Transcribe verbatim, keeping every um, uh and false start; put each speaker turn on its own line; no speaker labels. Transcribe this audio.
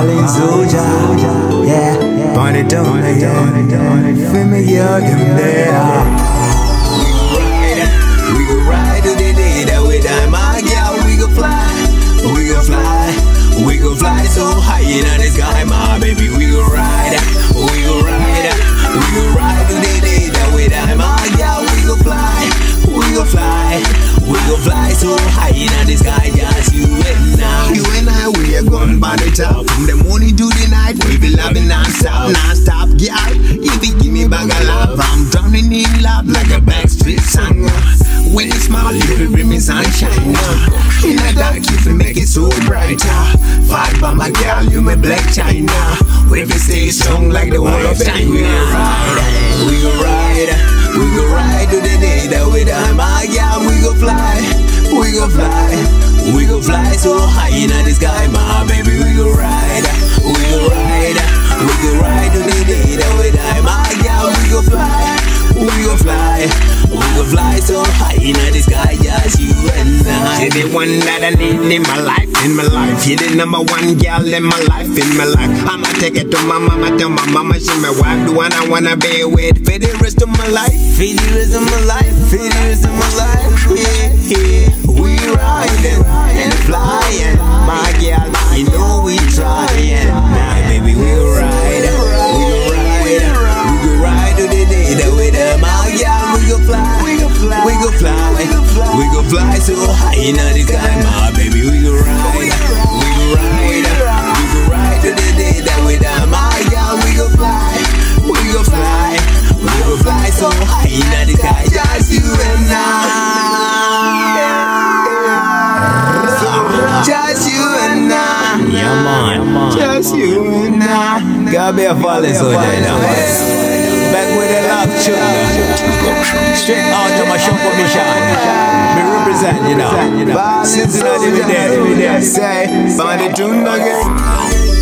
falling soldier. Yeah, burn it down again. Feel me, yeah, them there.
We go ride to the day that we die, my girl. We go fly, we go fly, we go fly so high in the sky, my baby. We go ride, we go ride, we go ride to the day that we die, my girl. We go fly, we go fly, we go fly so high in the sky, just you and I.
You and I, we are going by the top. From the morning to the night, we be loving non-stop, non-stop, girl. You be give me back a love. I'm drowning in love like a backstreet song. When you smile, you will bring me sunshine. In the dark, you will make it so brighter. Fight by my girl, you my black China. We will stay strong like the wall of China.
We go ride, we go ride, we go ride to the day that we die, my girl. We go fly, we go fly, we go fly so high in the sky, my baby. We go ride, we go ride, we go ride to the day that we die, my girl. We go fly, we go fly, we go fly so high in the sky, just you and I.
You're the one that I need in my life, in my life. You're the number one girl in my life, in my life. I'ma take it to my mama, tell my mama she my wife, the one I wanna be with for the rest of my life.
For the rest of my life, for the rest of my life, yeah, yeah. We riding and flying, my girl, you know we trying. Nah, baby, we go ride, we go ride, we go ride to the day that we die, my girl. We go fly, we go fly, we go fly, we go fly so high in the sky, my baby. We go ride, we go ride, we go ride to the day that we die, my girl. We go fly, we go fly, we go fly so high in the sky, just you and I, just you and I.
Yeah, man.
Just you and I.
Gotta be a falling soldier, you know. Back with the love tune. Straight out to my shop for mission. We represent, you know. Since you know, every day, every day.
Say, find it tune again.